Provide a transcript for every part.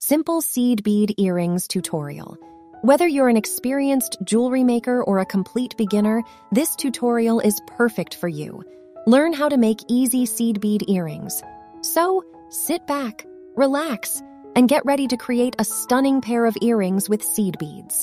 Simple Seed Bead Earrings Tutorial. Whether you're an experienced jewelry maker or a complete beginner, this tutorial is perfect for you. Learn how to make easy seed bead earrings. So, sit back, relax, and get ready to create a stunning pair of earrings with seed beads.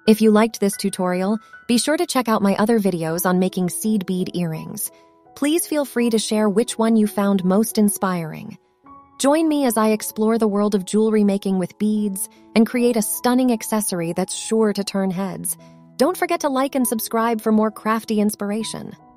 If you liked this tutorial, be sure to check out my other videos on making seed bead earrings. Please feel free to share which one you found most inspiring. Join me as I explore the world of jewelry making with beads and create a stunning accessory that's sure to turn heads. Don't forget to like and subscribe for more crafty inspiration.